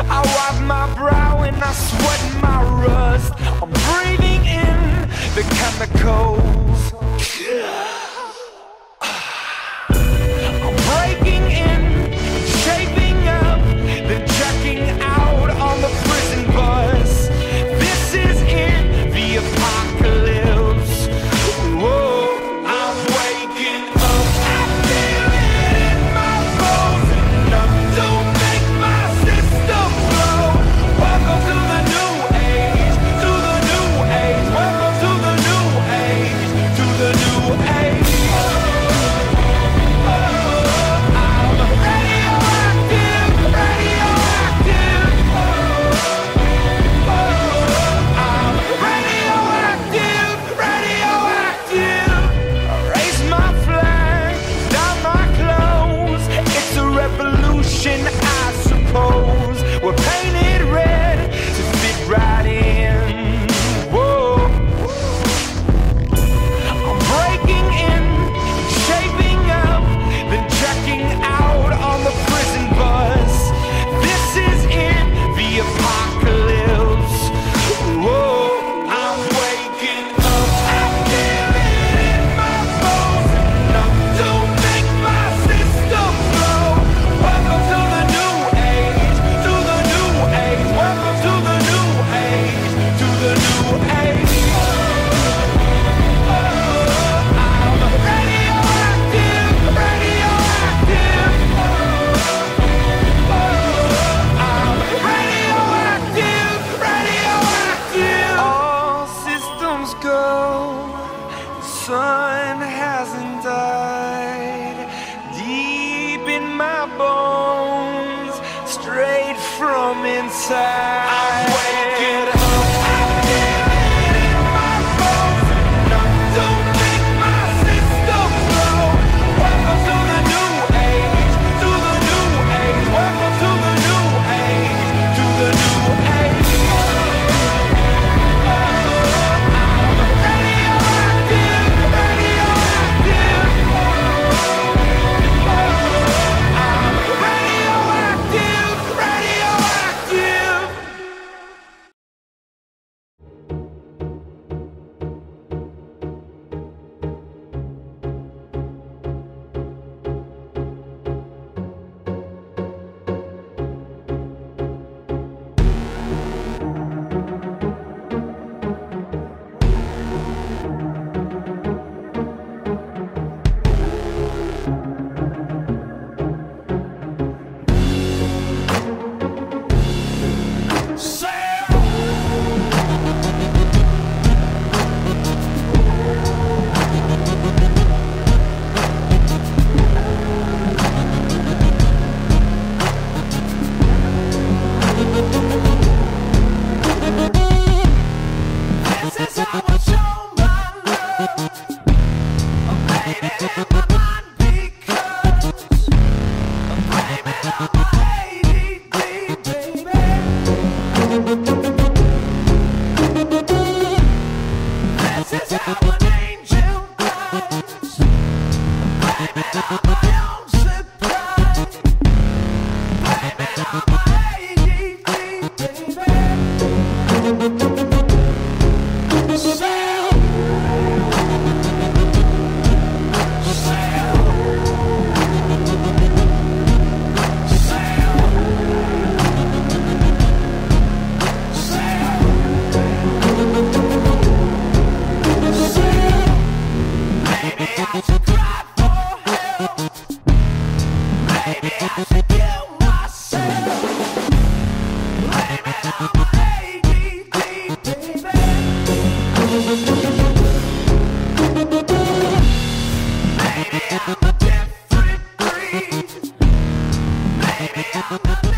I wipe my brow and I sweat my rust. I'm breathing in the chemicals. I'm breaking in, shaping up, then checking out on the prison bus. This is in the apocalypse. Whoa, I'm waking up. I feel it in my bones, enough to make my system blow. Welcome to the new age, to the new age. Welcome to the new age, to the new age. I suppose we're painted red to fit right in. Whoa, I'm breaking in, shaping up, then checking out on the prison bus. This is in the apocalypse. Whoa, I'm waking up. I feel it in my bones, enough to make my system blow. Welcome to the new age, to the new age. Welcome to the new age, to the new age. I'm radioactive, radioactive. I'm radioactive, radioactive. All systems go. The sun hasn't died. Deep in my bones, straight from inside. I'm waking up. I feel it in my bones, enough to make my system blow. Welcome to the new age, to the new age. Welcome to the new age, to the new age. I'm radioactive, radioactive. I'm radioactive, radioactive. This is how I show my love. I'm painted in my mind because I'm blaming on my ADD, baby. This is how an angel does. I'm blaming on my own surprise. Blaming on my ADD, baby. Maybe I should cry for help. Maybe I should kill myself. Blame it on my ADD, baby. Maybe I'm a different breed. Maybe I'm a